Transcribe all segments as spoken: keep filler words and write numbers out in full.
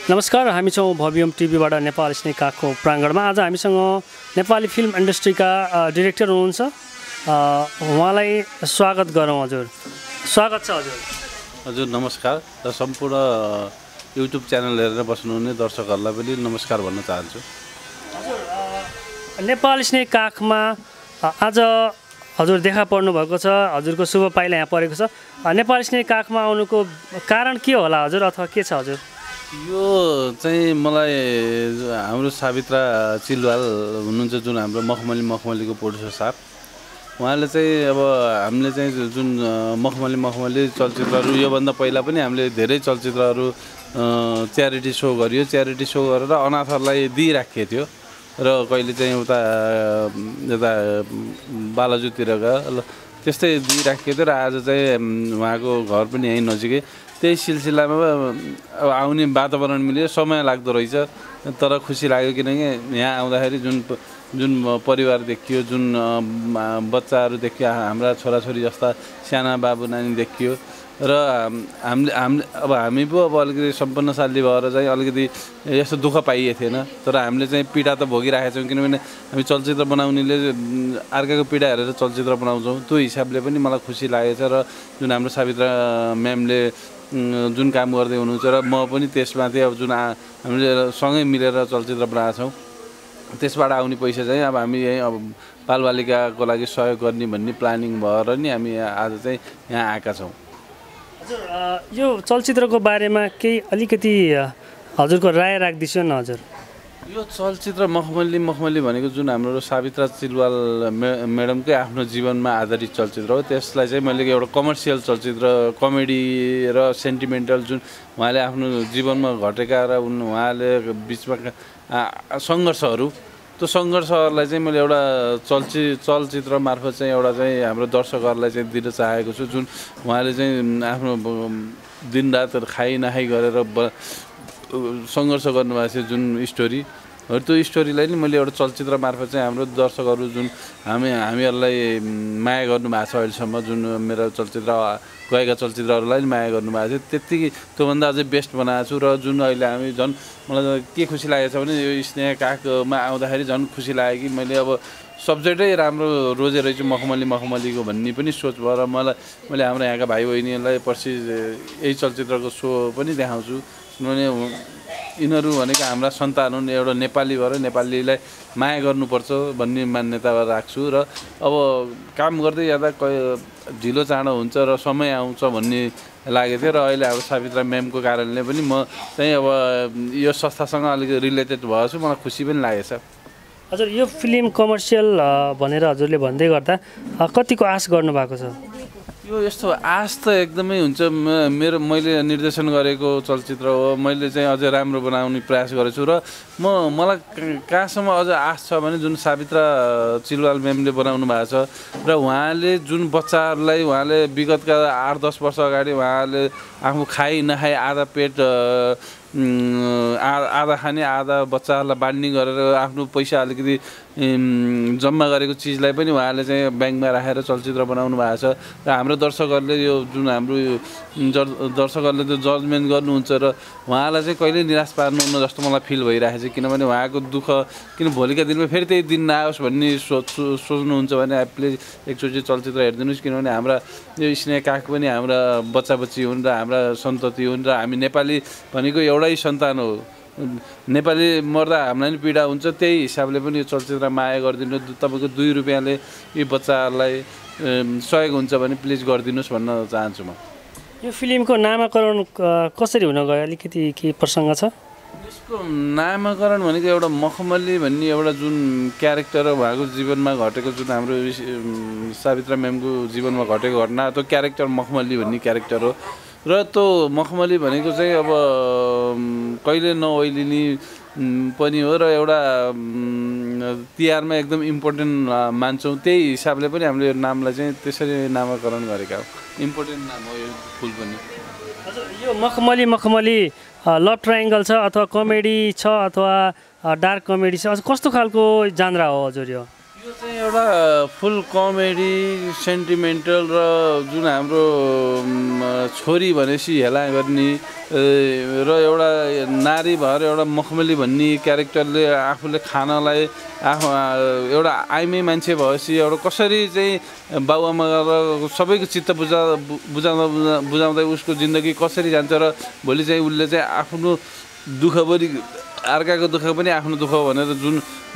नमस्कार, हामी छौँ भव्यम टिभीबाट नेपाल स्नेकाको प्राङ्गणमा। आज हामीसँग नेपाली फिल्म इन्डस्ट्रीका डिरेक्टर हुनुहुन्छ, उहाँलाई स्वागत गरौँ। हजुर स्वागत छ। हजुर हजुर नमस्कार र सम्पूर्ण युट्युब च्यानल हेरेर बस्नुहुने दर्शकहरूलाई पनि नमस्कार भन्न चाहन्छु। हजुर नेपाल स्नेकामा आज हजुर देखा पर्नुभएको छ, हजुरको शुभ पाइला यहाँ परेको छ। नेपाल स्नेकामा आउनुको कारण के होला हजुर, अथवा के छ हजुर? यो चाहिँ मलाई हाम्रो सावित्रा चिलवाल हुनुहुन्छ, जुन हाम्रो मखमली मखमलीको प्रोड्युसर साहब, उहाँले चाहिँ अब हामीले चाहिँ जुन मखमली मखमली चलचित्रहरू योभन्दा पहिला पनि हामीले धेरै चलचित्रहरू च्यारिटी सो गरियो। च्यारिटी सो गरेर अनाथहरूलाई दिइराखेको थियो र कहिले चाहिँ उता यता बालाजुतिरका त्यस्तै दिइराखेको थियो र आज चाहिँ उहाँको घर पनि यहीँ नजिकै, त्यही सिलसिलामा अब आउने वातावरण मिल्यो। समय लाग्दो रहेछ तर खुसी लाग्यो, किनकि यहाँ आउँदाखेरि जुन जुन परिवार देखियो, जुन बच्चाहरू देखियो, हाम्रा छोराछोरी जस्ता साना बाबु नानी देखियो र हामीले हामीले अब हामी पो अब अलिकति सम्पन्नशाली भएर चाहिँ अलिकति यस्तो दुःख पाइएको थिएन, तर हामीले चाहिँ पीडा त भोगिरहेका छौँ, किनभने हामी चलचित्र बनाउनेले अर्काको पीडा हेरेर चलचित्र बनाउँछौँ। त्यो हिसाबले पनि मलाई खुसी लागेको छ र जुन हाम्रो सावित्रा म्यामले जुन काम गर्दै हुनुहुन्छ र म पनि त्यसमाथि अब जुन हामीले सँगै मिलेर चलचित्र बनाएका छौँ, त्यसबाट आउने पैसा चाहिँ अब हामी यहीँ अब बालबालिकाको लागि सहयोग गर्ने भन्ने प्लानिङ भएर नि हामी आज चाहिँ यहाँ आएका छौँ। हजुर यो चलचित्रको बारेमा केही अलिकति हजुरको राय राखिदिन्छु न। हजुर यो चलचित्र मखमली मखमली भनेको जुन हाम्रो सावित्रा चिलवाल मे म्याडमकै आफ्नो जीवनमा आधारित चलचित्र हो। त्यसलाई चाहिँ मैले एउटा कमर्सियल चलचित्र, कमेडी र सेन्टिमेन्टल जुन उहाँले आफ्नो जीवनमा घटेका र उहाँले बिचमा सङ्घर्षहरू, त्यो सङ्घर्षहरूलाई चाहिँ मैले एउटा चलचि चलचित्र मार्फत चाहिँ एउटा चाहिँ हाम्रो दर्शकहरूलाई चाहिँ दिन चाहेको छु। जुन उहाँले चाहिँ आफ्नो दिनरात खाइ नखाइ गरेर सङ्घर्ष गर्नुभएको छ जुन स्टोरीहरू, त्यो स्टोरीलाई नि मैले एउटा चलचित्र मार्फत चाहिँ हाम्रो दर्शकहरू जुन हामी हामीहरूलाई माया गर्नुभएको छ अहिलेसम्म, जुन मेरो चलचित्र गएका चलचित्रहरूलाई नि माया गर्नुभएको थियो, त्यत्तिकै त्योभन्दा अझै बेस्ट बनाएको छु। र जुन अहिले हामी झन् मलाई के खुसी लागेको छ भने यो स्नेह काखमा आउँदाखेरि झन् खुसी लाग्यो कि मैले अब सब्जेक्टै राम्रो रोजे रहेछु मखमली मखमलीको भन्ने पनि सोच भएर मलाई मैले हाम्रो यहाँका भाइ बहिनीहरूलाई पछि यही चलचित्रको सो पनि देखाउँछु, किनभने यिनीहरू भनेको हाम्रा सन्तान हुन्। एउटा नेपाली भएर नेपालीलाई माया गर्नुपर्छ भन्ने मान्यता राख्छु र अब काम गर्दै जाँदा ढिलो चाँडो हुन्छ र समय आउँछ भन्ने लागेको थियो र अहिले अब सावित्रा म्यामको कारणले पनि म चाहिँ अब यो संस्थासँग अलिकति रिलेटेड भएको छु, मलाई खुसी पनि लागेको छ। हजुर यो फिल्म कमर्सियल भनेर हजुरले भन्दै गर्दा कतिको आश गर्नुभएको छ? यो यस्तो आश त एकदमै हुन्छ। मेरो मैले निर्देशन गरेको चलचित्र हो, मैले चाहिँ अझै राम्रो बनाउने प्रयास गरेको छु र म मलाई कहाँसम्म अझ आश छ भने जुन सावित्रा चिलवाल म्यामले बनाउनु भएको छ र उहाँले जुन बच्चाहरूलाई उहाँले विगतका आठ दस वर्ष अगाडि उहाँले आफ्नो खाइ नखाइ आधा पेट आधा खाने आधा बच्चाहरूलाई बाँड्ने गरेर आफ्नो पैसा अलिकति जम्मा गरेको चिजलाई पनि उहाँले चाहिँ ब्याङ्कमा राखेर चलचित्र बनाउनु भएको छ र हाम्रो दर्शकहरूले यो जुन हाम्रो दर्शकहरूले त्यो जजमेन्ट गर्नुहुन्छ र उहाँलाई चाहिँ कहिल्यै निराश पार्नुहुन्न जस्तो मलाई फिल भइरहेको छ, किनभने उहाँको दुःख किन भोलिका दिनमा फेरि त्यही दिन नआओस् भन्ने सोच सोच्नुहुन्छ भने प्लिज एकचोटि चलचित्र हेरिदिनुहोस्, किनभने हाम्रा यो स्नेह काख पनि हाम्रा बच्चा बच्ची हुन् र हाम्रा सन्तति हुन् र हामी नेपाली भनेको एउटै सन्तान हो। नेपाली मर्दा हामीलाई पनि पीडा हुन्छ, त्यही हिसाबले पनि यो चलचित्र माया गरिदिनु। तपाईँको दुई रुपियाँले यी बच्चाहरूलाई सहयोग हुन्छ भने प्लिज गरिदिनुहोस् भन्न चाहन्छु म। यो फिल्मको नामाकरण कसरी हुन गयो, अलिकति के प्रसङ्ग छ? यसको नामाकरण भनेको एउटा मखमली भन्ने एउटा जुन क्यारेक्टर उहाँको जीवनमा घटेको, जुन हाम्रो सावित्रा म्यामको जीवनमा घटेको घटना, त्यो क्यारेक्टर मखमली भन्ने क्यारेक्टर हो र त्यो मखमली भनेको चाहिँ अब कहिले नओइलिने पनि हो र एउटा तिहारमा एकदम इम्पोर्टेन्ट मान्छौँ, त्यही हिसाबले पनि हामीले यो नामलाई चाहिँ त्यसरी नामाकरण गरेका हो। इम्पोर्टेन्ट नाम हो यो फुल पनि। हजुर यो मखमली मखमली लभ ट्रायङ्गल छ अथवा कमेडी छ अथवा डार्क कमेडी छ, कस्तो खालको जान्रा हो हजुर? यो यो चाहिँ एउटा फुल कमेडी सेन्टिमेन्टल र जुन हाम्रो छोरी भनेपछि हेला गर्ने र एउटा नारी भएर एउटा मखमली भन्ने क्यारेक्टरले आफूले खानलाई आफू एउटा आइमे मान्छे भएपछि एउटा कसरी चाहिँ बाबुआमा र सबैको चित्त बुझा बुझाउँदा बुझाउँदै उसको जिन्दगी कसरी जान्छ र भोलि चाहिँ उसले चाहिँ आफ्नो दुःख पनि अर्काको दुःख पनि आफ्नो दुःख भनेर जुन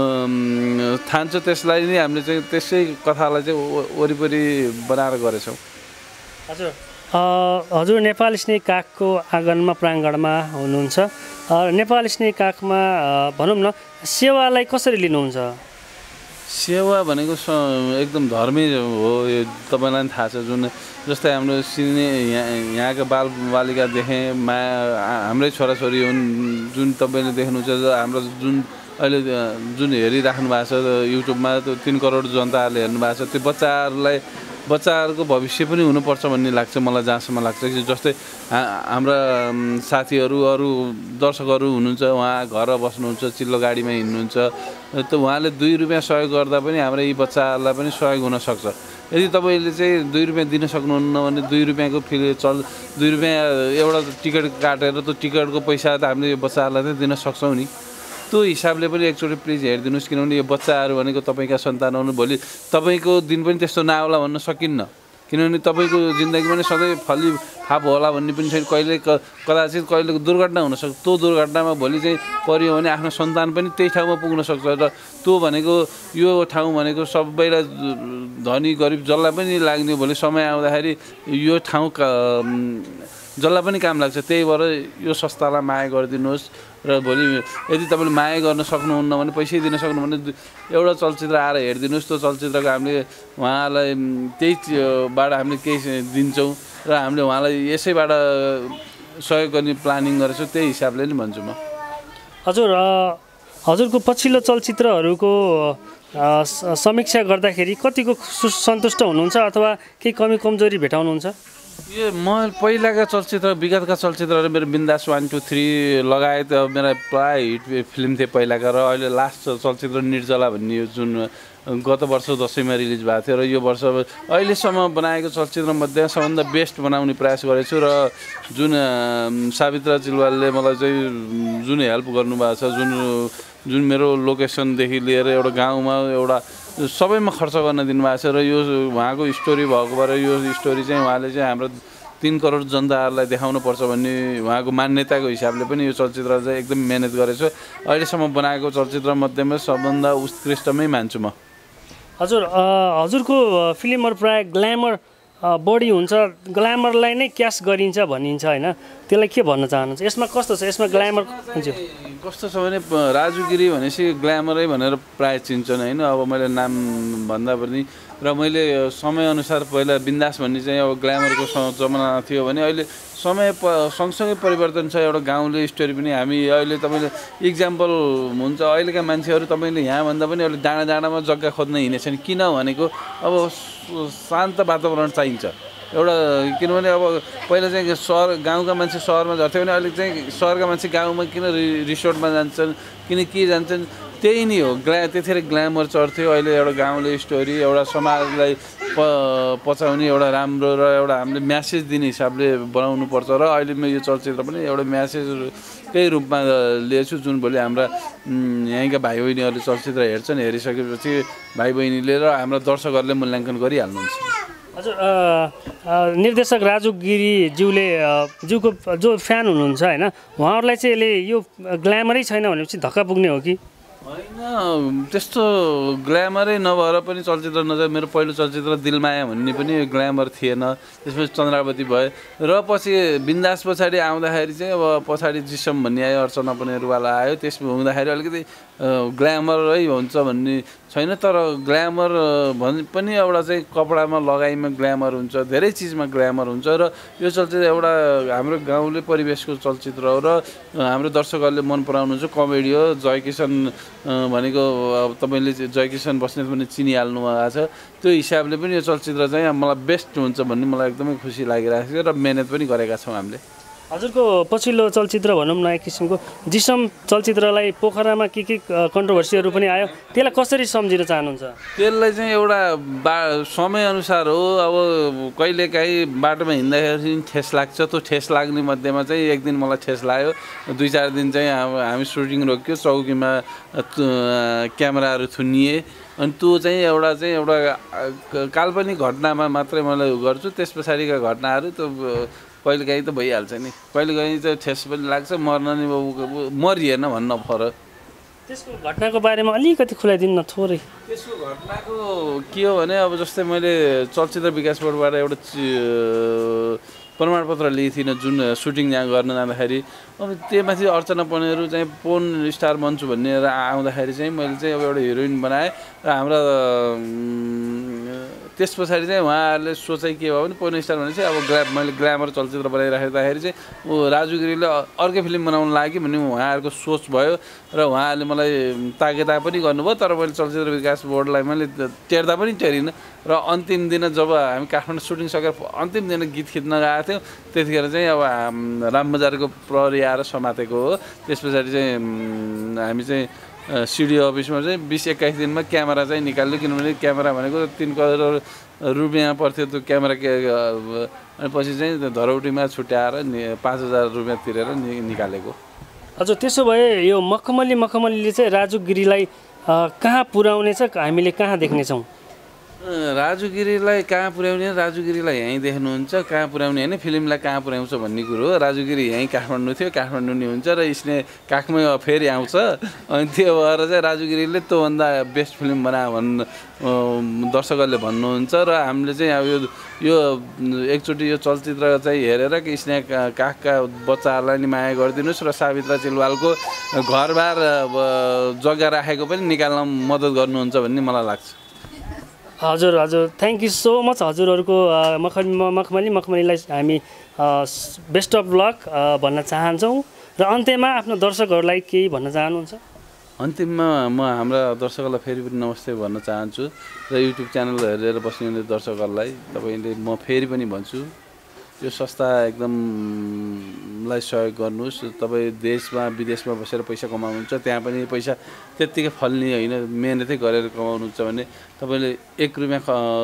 ठान्छ त्यसलाई नै हामीले चाहिँ त्यसै कथालाई चाहिँ वरिपरि बनाएर गरेछौँ। हजुर हजुर नेपाली स्नेक काखको आँगनमा प्राङ्गणमा हुनुहुन्छ। नेपाली स्नेक काखमा भनौँ न सेवालाई कसरी लिनुहुन्छ? सेवा भनेको एकदम धर्मै हो, यो तपाईँलाई पनि थाहा छ। जुन जस्तै हाम्रो सिने यहाँ यहाँका बाल बालिकादेखि माया हाम्रै छोराछोरी हुन्, जुन तपाईँले देख्नुहुन्छ हाम्रो जुन अहिले जुन हेरिराख्नु भएको छ युट्युबमा तिन करोड जनताहरूले हेर्नु भएको छ, त्यो बच्चाहरूलाई बच्चाहरूको भविष्य पनि हुनुपर्छ भन्ने लाग्छ मलाई, जहाँसम्म लाग्छ कि जस्तै हाम्रा साथीहरू अरू दर्शकहरू हुनुहुन्छ, उहाँ घर बस्नुहुन्छ, चिल्लो गाडीमा हिँड्नुहुन्छ, त उहाँले दुई रुपियाँ सहयोग गर्दा पनि हाम्रा यी बच्चाहरूलाई पनि सहयोग हुनसक्छ। यदि तपाईँले चाहिँ दुई रुपियाँ दिन सक्नुहुन्न भने दुई रुपियाँको फिल चल दुई रुपियाँ एउटा टिकट काटेर त्यो टिकटको पैसा त हामीले यो बच्चाहरूलाई चाहिँ दिन सक्छौँ नि। त्यो हिसाबले पनि एकचोटि प्लिज हेरिदिनुहोस्, किनभने यो बच्चाहरू भनेको तपाईँका सन्तान हुनु, भोलि तपाईँको दिन पनि त्यस्तो नआउला भन्न सकिन्न, किनभने तपाईँको जिन्दगीमा नै सधैँ फली फाप होला भन्ने पनि छैन। कहिले कदाचित कहिले दुर्घटना हुनसक्छ, त्यो दुर्घटनामा भोलि चाहिँ परियो भने आफ्नो सन्तान पनि त्यही ठाउँमा पुग्न सक्छ। र त्यो भनेको यो ठाउँ भनेको सबैलाई धनी गरिब जसलाई पनि लाग्ने, भोलि समय आउँदाखेरि यो ठाउँ जसलाई पनि काम लाग्छ। त्यही भएर यो संस्थालाई माया गरिदिनुहोस् र भोलि यदि तपाईँले माया गर्न सक्नुहुन्न भने पैसै दिन सक्नु भने एउटा चलचित्र आएर हेरिदिनुहोस्। त्यो चलचित्रको हामीले उहाँलाई त्यहीबाट हामीले केही दिन्छौँ र हामीले उहाँलाई यसैबाट सहयोग गर्ने प्लानिङ गरेछौँ, त्यही हिसाबले नि भन्छु म। हजुर हजुरको पछिल्लो चलचित्रहरूको समीक्षा गर्दाखेरि कतिको सन्तुष्ट हुनुहुन्छ अथवा केही कमी कमजोरी भेटाउनुहुन्छ? यो म पहिलाका चलचित्र विगतका चलचित्रहरू मेरो बिन्दास वान टू थ्री लगायत मेरा प्राय हिट फिल्म थिए पहिलाका, र अहिले लास्ट चलचित्र निर्जला भन्ने यो जुन गत वर्ष दसैँमा रिलिज भएको थियो र यो वर्ष अहिलेसम्म बनाएको चलचित्रमध्ये सबभन्दा बेस्ट बनाउने प्रयास गरेछु। र जुन सावित्रा चिलवालले मलाई चाहिँ जुन हेल्प गर्नुभएको छ, जुन जुन मेरो लोकेसनदेखि लिएर एउटा गाउँमा एउटा सबैमा खर्च गर्न दिनुभएको छ, र यो उहाँको स्टोरी भएको भएर यो स्टोरी चाहिँ उहाँले चाहिँ हाम्रो तिन करोड जनताहरूलाई देखाउनुपर्छ भन्ने उहाँको मान्यताको हिसाबले पनि यो चलचित्र चाहिँ एकदम मेहनत गरेछु। अहिलेसम्म बनाएको चलचित्रमध्येमा सबभन्दा उत्कृष्टमै मान्छु म। हजुर हजुरको फिल्महरू प्राय ग्ल्यामर बढी हुन्छ, ग्ल्यामरलाई नै क्यास गरिन्छ भनिन्छ होइन, त्यसलाई के भन्न चाहनुहुन्छ? यसमा कस्तो छ? यसमा ग्ल्यामर कस्तो छ भने राजु गिरी भनेपछि ग्ल्यामरै भनेर प्रायः चिन्छन् होइन। अब मैले नाम भन्दा पनि र मैले समयअनुसार पहिला बिन्दास भन्ने चाहिँ अब ग्ल्यामरको जमाना थियो भने अहिले समय प सँगसँगै परिवर्तन छ। एउटा गाउँले स्टोरी पनि हामी अहिले तपाईँले इक्जाम्पल हुन्छ, अहिलेका मान्छेहरू तपाईँले यहाँभन्दा पनि अहिले डाँडा डाँडामा जग्गा खोज्न हिँडेछन्। किन भनेको अब शान्त वातावरण चाहिन्छ एउटा, किनभने अब पहिला चाहिँ सहर गाउँका मान्छे सहरमा झर्थ्यो भने अहिले चाहिँ सहरका मान्छे गाउँमा किन रिसोर्टमा जान्छन्, किन के जान्छन्, त्यही नै हो। ग्ला त्यतिखेर ग्ल्यामर चढ्थ्यो, अहिले एउटा गाउँले स्टोरी एउटा समाजलाई प पचाउने एउटा राम्रो र एउटा हामीले म्यासेज दिने हिसाबले बनाउनुपर्छ। र अहिले म यो चलचित्र पनि एउटा म्यासेजकै रूपमा लिएछु, जुन भोलि हाम्रा यहीँका भाइ बहिनीहरूले चलचित्र हेर्छन्, हेरिसकेपछि भाइ बहिनीले र हाम्रा दर्शकहरूले मूल्याङ्कन गरिहाल्नुहुन्छ। हजुर निर्देशक राजु गिरीज्यूले ज्यूको जो फ्यान हुनुहुन्छ होइन, उहाँहरूलाई चाहिँ यसले यो ग्ल्यामरै छैन भनेपछि धक्का पुग्ने हो कि होइन? त्यस्तो ग्ल्यामरै नभएर पनि चलचित्र नजाए। मेरो पहिलो चलचित्र दिलमाया भन्ने पनि ग्ल्यामर थिएन, त्यसपछि चन्द्रावती भयो र पछि बिन्दास पछाडि आउँदाखेरि चाहिँ अब पछाडि जिसम भन्ने आयो, अर्चना पनेरवाला आयो, त्यसमा हुँदाखेरि अलिकति ग्ल्यामरै हुन्छ भन्ने छैन। तर ग्ल्यामर भन् पनि एउटा चाहिँ कपडामा लगाइमा ग्ल्यामर हुन्छ, धेरै चिजमा ग्ल्यामर हुन्छ। र यो चलचित्र एउटा हाम्रो गाउँले परिवेशको चलचित्र हो र हाम्रो दर्शकहरूले मन पराउनुहुन्छ। कमेडी हो, जय किसन भनेको तपाईँले जय किसन बस्नेत पनि चिनिहाल्नु भएको छ, त्यो हिसाबले पनि यो चलचित्र चाहिँ मलाई बेस्ट हुन्छ भन्ने मलाई एकदमै खुसी लागिरहेको छ र मेहनत पनि गरेका छौँ हामीले। हजुरको पछिल्लो चलचित्र भनौँ न एक किसिमको जिसम चलचित्रलाई पोखरामा के के कन्ट्रोभर्सीहरू पनि आयो, त्यसलाई कसरी सम्झिन चाहनुहुन्छ? त्यसलाई चाहिँ एउटा बा समयअनुसार हो। अब कहिलेकाहीँ बाटोमा हिँड्दाखेरि ठेस लाग्छ, त्यो ठेस लाग्ने मध्येमा चाहिँ एक दिन मलाई ठेस लाग्यो, दुई चार दिन चाहिँ हामी सुटिङ रोक्यो, चौकीमा क्यामेराहरू थुनिए, अनि त्यो चाहिँ एउटा चाहिँ एउटा काल्पनिक घटनामा मात्रै मैले गर्छु। त्यस पछाडिका घटनाहरू त कहिलेकाहीँ त भइहाल्छ नि, कहिलेकाहीँ चाहिँ ठेस पनि लाग्छ, मर्न नि मरिएन भन्न फरक। त्यसको घटनाको बारेमा अलिकति खुलाइदिनु न थोरै। त्यसको घटनाको के हो भने अब जस्तै मैले चलचित्र विकास बोर्डबाट एउटा प्रमाणपत्र लिएको थिइनँ जुन सुटिङ यहाँ गर्न जाँदाखेरि। अब त्योमाथि अर्चना पनेरू चाहिँ पोर्न स्टार बन्छु भन्ने आउँदाखेरि चाहिँ मैले चाहिँ अब एउटा हिरोइन बनाएँ र हाम्रा त्यस पछाडि चाहिँ उहाँहरूले सोचाइ के भयो भने पोर्न स्टार भने चाहिँ अब ग्ला मैले ग्ल्यामर चलचित्र बनाइराख्दाखेरि चाहिँ ऊ राजु गिरीले अर्कै फिल्म बनाउनु लाग्यो भन्ने उहाँहरूको सोच भयो र उहाँहरूले मलाई ताकेता पनि गर्नुभयो। तर मैले चलचित्र विकास बोर्डलाई मैले टेर्दा पनि टेरिनँ र अन्तिम दिन जब हामी काठमाडौँ सुटिङ सकेर अन्तिम दिन गीत खिच्न गएको थियौँ त्यतिखेर चाहिँ अब रामबजारको प्रहरी आएर समातेको हो। त्यस पछाडि चाहिँ हामी चाहिँ सिडिओ अफिसमा चाहिँ बिस एक्काइस दिनमा क्यामेरा चाहिँ निकाल्यो, किनभने क्यामेरा भनेको तिन करोड रुपियाँ पर्थ्यो त्यो क्यामेरा के अनि पछि चाहिँ धरौटीमा छुट्याएर पाँच हजार रुपियाँ तिरेर नि निकालेको। हजुर त्यसो भए यो मखमली मखमलीले चाहिँ राजु गिरीलाई कहाँ पुर्याउनेछ, हामीले कहाँ देख्नेछौँ? राजु गिरीलाई कहाँ पुर्याउने, राजु गिरीलाई यहीँ देख्नुहुन्छ, कहाँ पुर्याउने होइन फिल्मलाई कहाँ पुर्याउँछ भन्ने कुरो हो। राजु गिरी यहीँ काठमाडौँ थियो, काठमाडौँ नि हुन्छ र यसले काखमै फेरि आउँछ, अनि त्यो भएर चाहिँ राजु गिरीले त्योभन्दा बेस्ट फिल्म बनायो भन् दर्शकहरूले भन्नुहुन्छ। र हामीले चाहिँ अब यो यो एकचोटि यो चलचित्र चाहिँ हेरेर कि स्नेहा काखका बच्चाहरूलाई नि माया गरिदिनुहोस् र सावित्रा चिलवालको घरबार जग्गा राखेको पनि निकाल्न मद्दत गर्नुहुन्छ भन्ने मलाई लाग्छ। हजुर हजुर थ्याङ्क यू सो मच। हजुरहरूको मखमली मखमलीलाई हामी बेस्ट अफ लक भन्न चाहन्छौँ र अन्त्यमा आफ्नो दर्शकहरूलाई केही भन्न चाहनुहुन्छ? अन्तिममा म हाम्रा दर्शकहरूलाई फेरि पनि नमस्ते भन्न चाहन्छु र युट्युब च्यानल हेरेर बस्नुहुने दर्शकहरूलाई तपाईँले म फेरि पनि भन्छु यो संस्था एकदमलाई सहयोग गर्नुहोस्। तपाईँ देशमा विदेशमा बसेर पैसा कमाउनुहुन्छ, त्यहाँ पनि पैसा त्यत्तिकै फल्ने होइन, मेहनतै गरेर कमाउनुहुन्छ भने तपाईँले एक रुपियाँ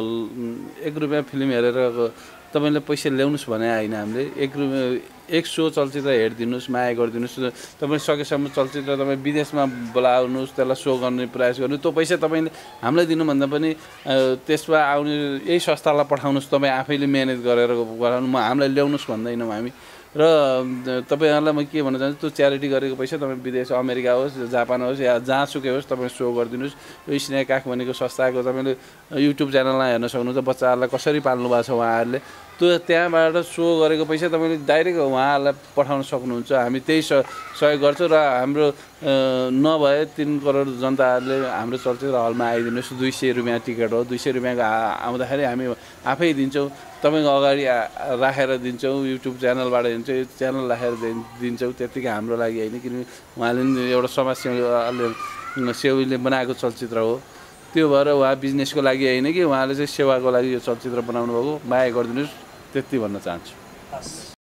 एक रुपियाँ फिल्म हेरेर तपाईँले पैसा ल्याउनुहोस् भने होइन, हामीले एक रुपियाँ एक सो चलचित्र हेरिदिनुहोस्, माया गरिदिनुहोस्। तपाईँ सकेसम्म चलचित्र तपाईँ विदेशमा बोलाउनुहोस्, त्यसलाई सो गर्ने प्रयास गर्नुहोस्। त्यो पैसा तपाईँले हामीलाई दिनुभन्दा पनि त्यसमा आउने यही संस्थालाई पठाउनुहोस्, तपाईँ आफैले मेहनत गरेर गराउनु, म हामीलाई ल्याउनुहोस् भन्दैनौँ हामी। र तपाईँहरूलाई म के भन्न चाहन्छु, त्यो च्यारिटी गरेको पैसा तपाईँ विदेश अमेरिका होस्, जापान होस् या जहाँसुकै होस् तपाईँ सो गरिदिनुहोस्। यो स्नेहा काख भनेको संस्थाको तपाईँले युट्युब च्यानलमा हेर्न सक्नुहुन्छ, बच्चाहरूलाई कसरी पाल्नु भएको छ उहाँहरूले, त्यो त्यहाँबाट सो गरेको पैसा तपाईँले डाइरेक्ट उहाँहरूलाई पठाउन सक्नुहुन्छ। हामी त्यही सहयोग गर्छौँ र हाम्रो नभए तिन करोड जनताहरूले हाम्रो चलचित्र हलमा आइदिनुहोस्। दुई सय रुपियाँ टिकट हो, दुई सय रुपियाँको आउँदाखेरि हामी आफै दिन्छौँ, तपाईँको अगाडि राखेर दिन्छौँ, युट्युब च्यानलबाट दिन्छौँ, यो च्यानल राखेर दिन्छौँ। त्यत्तिकै हाम्रो लागि होइन, किनभने उहाँले एउटा समाजसेवाले सेवीले बनाएको चलचित्र हो, त्यो भएर उहाँ बिजनेसको लागि होइन कि उहाँले चाहिँ सेवाको लागि यो चलचित्र बनाउनु भएको, माया गरिदिनुहोस्, त्यति भन्न चाहन्छु।